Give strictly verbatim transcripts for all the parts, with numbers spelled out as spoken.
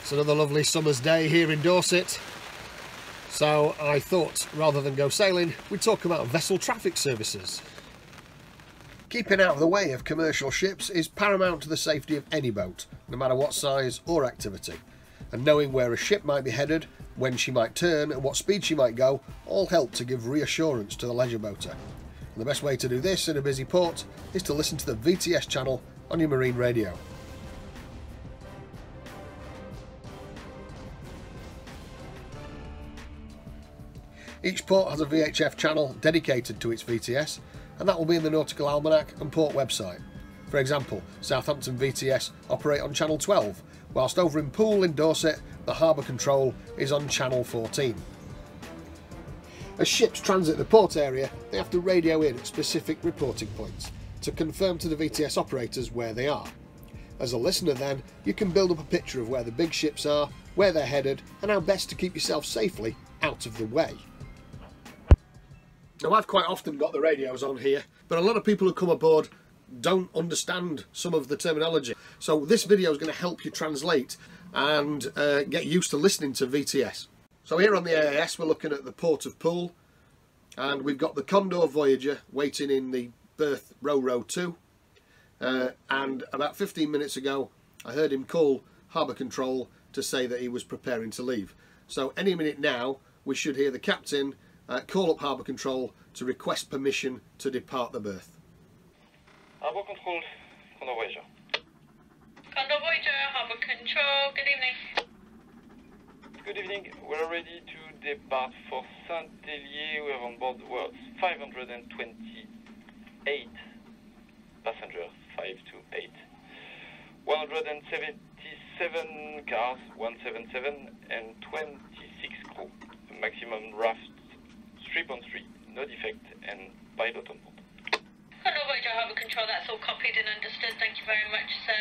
It's another lovely summer's day here in Dorset, so I thought rather than go sailing we'd talk about vessel traffic services. Keeping out of the way of commercial ships is paramount to the safety of any boat, no matter what size or activity, and knowing where a ship might be headed, when she might turn and what speed she might go all help to give reassurance to the leisure boater. And the best way to do this in a busy port is to listen to the V T S channel on your marine radio. Each port has a V H F channel dedicated to its V T S, and that will be in the Nautical Almanac and port website. For example, Southampton V T S operate on channel twelve, whilst over in Poole in Dorset the harbour control is on channel fourteen. As ships transit the port area, they have to radio in at specific reporting points to confirm to the V T S operators where they are. As a listener then, you can build up a picture of where the big ships are, where they're headed, and how best to keep yourself safely out of the way. Now, I've quite often got the radios on here, but a lot of people who come aboard don't understand some of the terminology. So this video is going to help you translate and uh, get used to listening to V T S. So here on the A I S we're looking at the port of Poole, and we've got the Condor Voyager waiting in the berth row row two, uh, and about fifteen minutes ago I heard him call harbour control to say that he was preparing to leave. So any minute now we should hear the captain Uh, call up harbour control to request permission to depart the berth. Harbour control, Condor Voyager. Condor Voyager, harbour control, good evening. Good evening, we're ready to depart for Saint-Hélier. We have on board well, five hundred twenty-eight passengers, five two eight. one hundred seventy-seven cars, one seventy-seven, and twenty-six crew. Maximum raft three point three, no defect, and pilot on board. Condor Voyager, harbour control, that's all copied and understood, thank you very much, sir.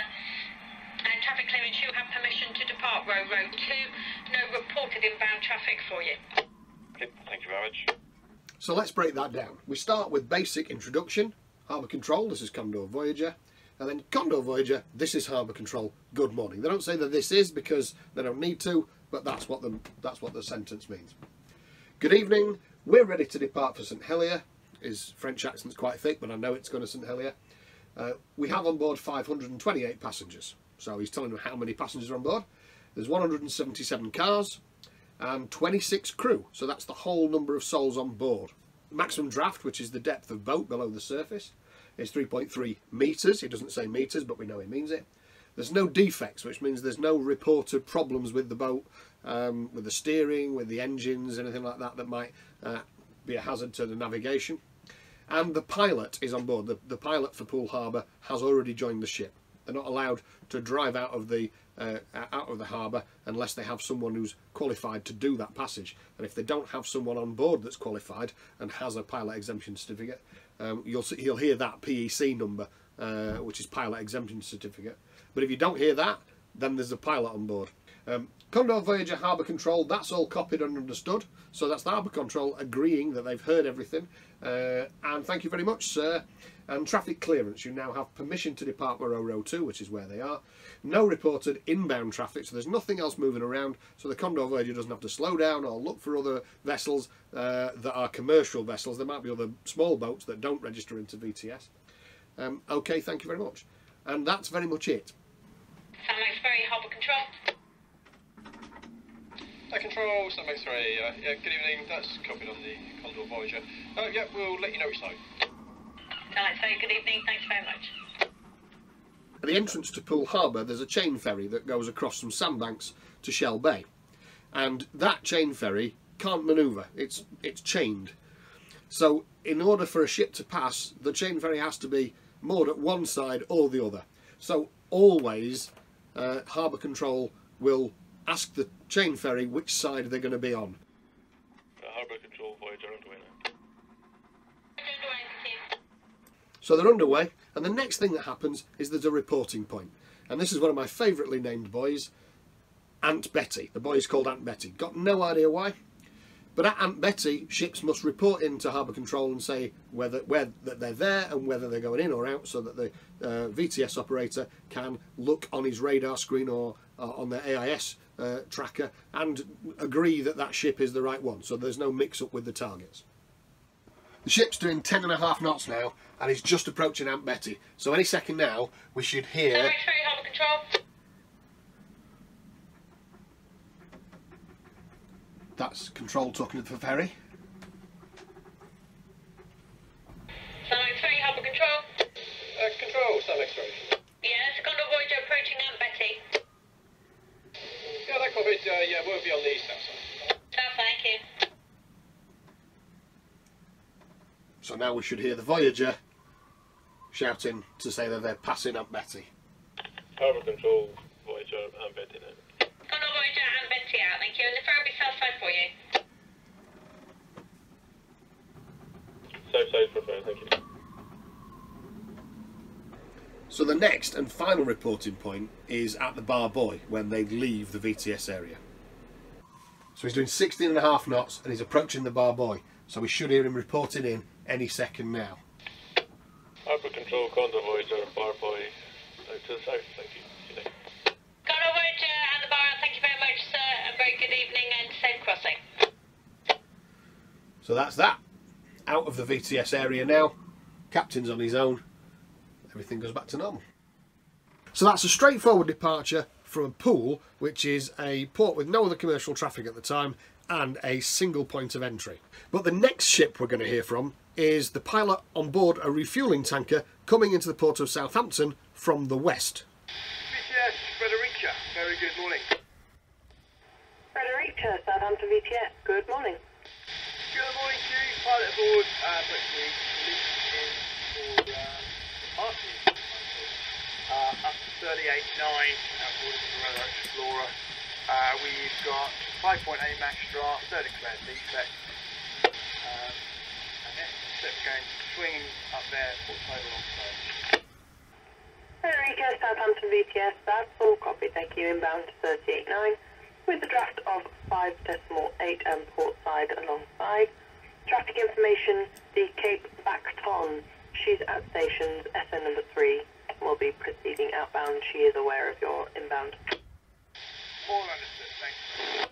And traffic clearance, you have permission to depart row row two, no reported inbound traffic for you. Okay, thank you very much. So let's break that down. We start with basic introduction, harbour control, this is Condor Voyager, and then Condor Voyager, this is harbour control, good morning. They don't say that this is because they don't need to, but that's what the, that's what the sentence means. Good evening, we're ready to depart for Saint Helier. His French accent's quite thick, but I know it's going to Saint Helier. Uh, we have on board five hundred twenty-eight passengers. So he's telling them how many passengers are on board. There's one hundred seventy-seven cars and twenty-six crew. So that's the whole number of souls on board. Maximum draft, which is the depth of boat below the surface, is three point three metres. He doesn't say metres, but we know he means it. There's no defects, which means there's no reported problems with the boat, um, with the steering, with the engines, anything like that that might uh, be a hazard to the navigation. And the pilot is on board. The, the pilot for Poole Harbour has already joined the ship. They're not allowed to drive out of the uh, out of the harbour unless they have someone who's qualified to do that passage. And if they don't have someone on board that's qualified and has a pilot exemption certificate, um, you'll see, you'll hear that P E C number, uh, which is pilot exemption certificate. But if you don't hear that, then there's a pilot on board. Um, Condor Voyager harbour control, that's all copied and understood. So that's the harbour control agreeing that they've heard everything. Uh, and thank you very much, sir. And traffic clearance, you now have permission to depart row row two, which is where they are. No reported inbound traffic, so there's nothing else moving around. So the Condor Voyager doesn't have to slow down or look for other vessels uh, that are commercial vessels. There might be other small boats that don't register into V T S. Um, okay, thank you very much. And that's very much it. Sam X-Ray, harbour control. Hi, control, Sam X-Ray. Uh, yeah, good evening. That's copied on the Condor Voyager. Uh, yeah, we'll let you know each time. Sam X-Ray, good evening, thanks very much. At the entrance to Poole Harbour, there's a chain ferry that goes across some sandbanks to Shell Bay. And that chain ferry can't manoeuvre. It's, it's chained. So in order for a ship to pass, the chain ferry has to be moored at one side or the other. So always uh, harbour control will ask the chain ferry which side they're going to be on. Uh, harbour control Voyager underway now. So they're underway, and the next thing that happens is there's a reporting point. And this is one of my favouritely named buoys, Aunt Betty. The buoy is called Aunt Betty. Got no idea why. But at Aunt Betty, ships must report into harbour control and say whether where that they're there and whether they're going in or out, so that the uh, V T S operator can look on his radar screen or uh, on their A I S uh, tracker and agree that that ship is the right one, so there's no mix-up with the targets. The ship's doing ten and a half knots now, and it's just approaching Aunt Betty. So any second now, we should hear... Ferry, ferry, harbour control. That's control talking to the ferry. Sunrise ferry, harbour control. Uh, control, Sam Exploration. Yes, Condor Voyager approaching Aunt Betty. Yeah, that covered, uh, yeah, we'll be on the east side. Oh, thank you. So now we should hear the Voyager shouting to say that they're passing Aunt Betty. Harbour control, Voyager, Aunt Betty now. Condor Voyager, Aunt Betty out, thank you. And the ferry will be south side for you. South side for ferry, thank you. So the next and final reporting point is at the bar buoy when they leave the V T S area. So he's doing sixteen and a half knots and he's approaching the bar buoy. So we should hear him reporting in any second now. Harbour control, Condor Voyager, bar buoy, out to the south, thank you. See you later. Condor Voyager and the bar out, thank you very much, sir. A very good evening and safe crossing. So that's that. Out of the V T S area now. Captain's on his own. Everything goes back to normal. So that's a straightforward departure from Poole, which is a port with no other commercial traffic at the time and a single point of entry. But the next ship we're going to hear from is the pilot on board a refuelling tanker coming into the port of Southampton from the west. V T S, Frederica, very good morning. Frederica, Southampton V T S, good morning. Good morning to you, pilot aboard, uh, but the lead is for uh, party. Uh, up to thirty-eight nine, aboard the Morello Explorer. Uh, we've got five point eight max draft, third declared defect. Um, and then ship going swinging up there, port side alongside. Frederica, Southampton V T S, that's all copy, thank you, inbound to thirty-eight nine, with the draft of five decimal eight and port side alongside. Traffic information, the Cape Bacton, she's at stations S N number three, will be proceeding outbound, she is aware of your inbound. All understood, thanks.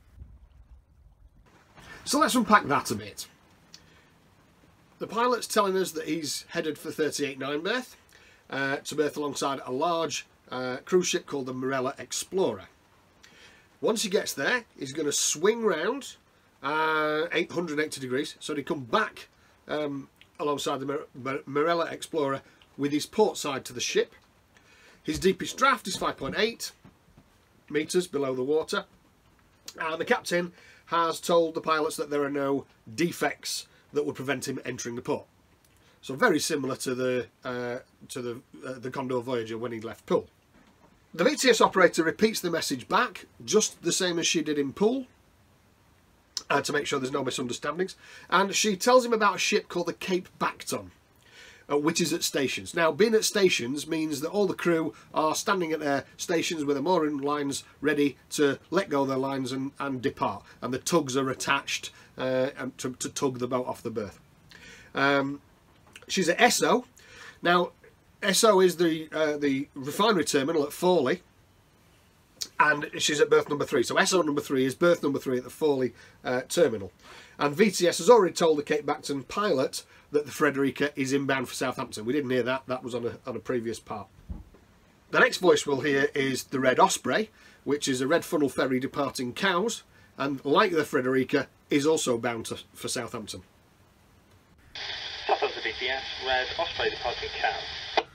So let's unpack that a bit. The pilot's telling us that he's headed for thirty-eight nine berth, uh, to berth alongside a large uh, cruise ship called the Morello Explorer. Once he gets there, he's going to swing round uh, eight hundred eighty degrees, so he come back um, alongside the Mor Morello Explorer with his port side to the ship. His deepest draft is five point eight metres below the water, and the captain has told the pilots that there are no defects that would prevent him entering the port. So very similar to the uh, to the uh, the Condor Voyager when he left Poole. The V T S operator repeats the message back, just the same as she did in Poole, uh, to make sure there's no misunderstandings. And she tells him about a ship called the Cape Bacton, uh, which is at stations. Now, being at stations means that all the crew are standing at their stations with their mooring lines ready to let go of their lines and, and depart. And the tugs are attached uh, to, to tug the boat off the berth. Um, she's at S O. Now, S O is the uh, the refinery terminal at Fawley, and she's at berth number three. So S O number three is berth number three at the Fawley uh, terminal. And V T S has already told the Cape Bacton pilot that the Frederica is inbound for Southampton. We didn't hear that, that was on a, on a previous part. The next voice we'll hear is the Red Osprey, which is a red funnel ferry departing Cowes, and like the Frederica, is also bound to, for Southampton. Southampton V T S, Red Osprey departing Cowes.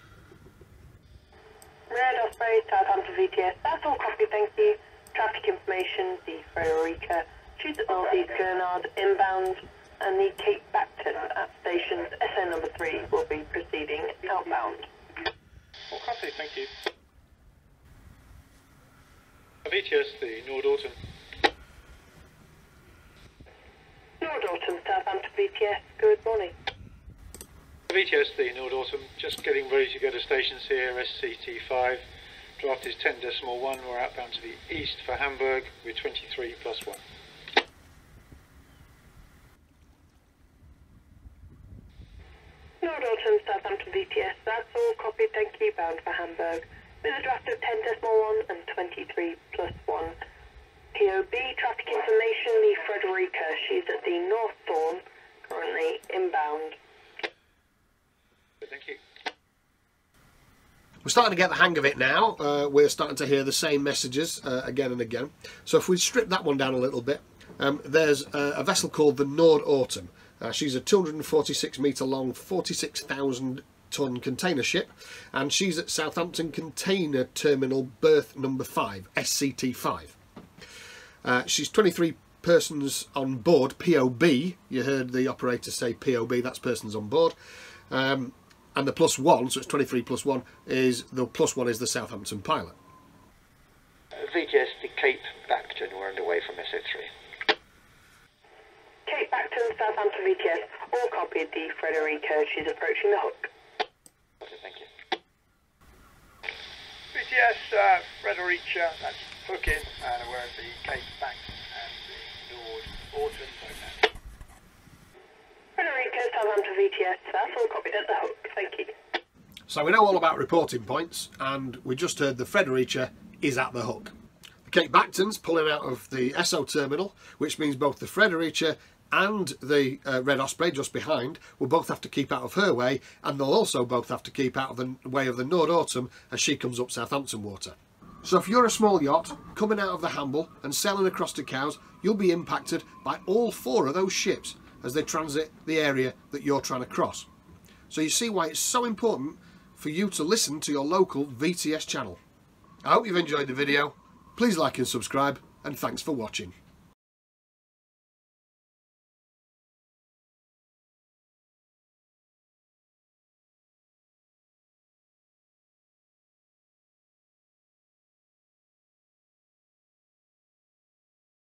Red Osprey, Southampton V T S, that's all copy, thank you. Traffic information, the Frederica, she's at Northeast Gurnard, inbound, and the Cape Bacton at stations S N number three will be proceeding outbound. All copy, thank you. V T S, the Nord Autumn. Nord Autumn, Southampton V T S, good morning. V T S, the Nord Autumn, just getting ready to go to stations here, S C T five. Draft is ten decimal one, we're outbound to the east for Hamburg with twenty-three plus one. Nord Autumn, Southampton V T S, that's all copy, thank you, bound for Hamburg. with a draft of ten decimal one and twenty-three plus one. P O B, traffic information, the Frederica. She's at the North Thorn, currently inbound. Thank you. We're starting to get the hang of it now. Uh, we're starting to hear the same messages uh, again and again. So if we strip that one down a little bit, um, there's a, a vessel called the Nord Autumn. Uh, she's a two hundred forty-six metre long, forty-six thousand tonne container ship, and she's at Southampton Container Terminal berth number five, S C T five. Uh, she's twenty-three persons on board, P O B. You heard the operator say P O B, that's persons on board. Um, and the plus one, so it's twenty-three plus one, is the plus one is the Southampton pilot. Uh, V T S to Cape Bacton, we're underway from S O three. Cape Bacton, Southampton V T S, all copied the Frederica. She's approaching the hook. Okay, thank you. V T S, uh, Frederica, that's hooking, and we're at the Cape Bacton and the Nord Autumn. Okay. Frederica, Southampton V T S, that's all copied at the hook. Thank you. So we know all about reporting points, and we just heard the Frederica is at the hook. The Cape Bacton's pulling out of the S O terminal, which means both the Frederica and the uh, Red Osprey just behind will both have to keep out of her way, and they'll also both have to keep out of the way of the Nord Autumn as she comes up Southampton water. So if you're a small yacht coming out of the Hamble and sailing across to Cowes, you'll be impacted by all four of those ships as they transit the area that you're trying to cross. So you see why it's so important for you to listen to your local V T S channel. I hope you've enjoyed the video. Please like and subscribe, and thanks for watching.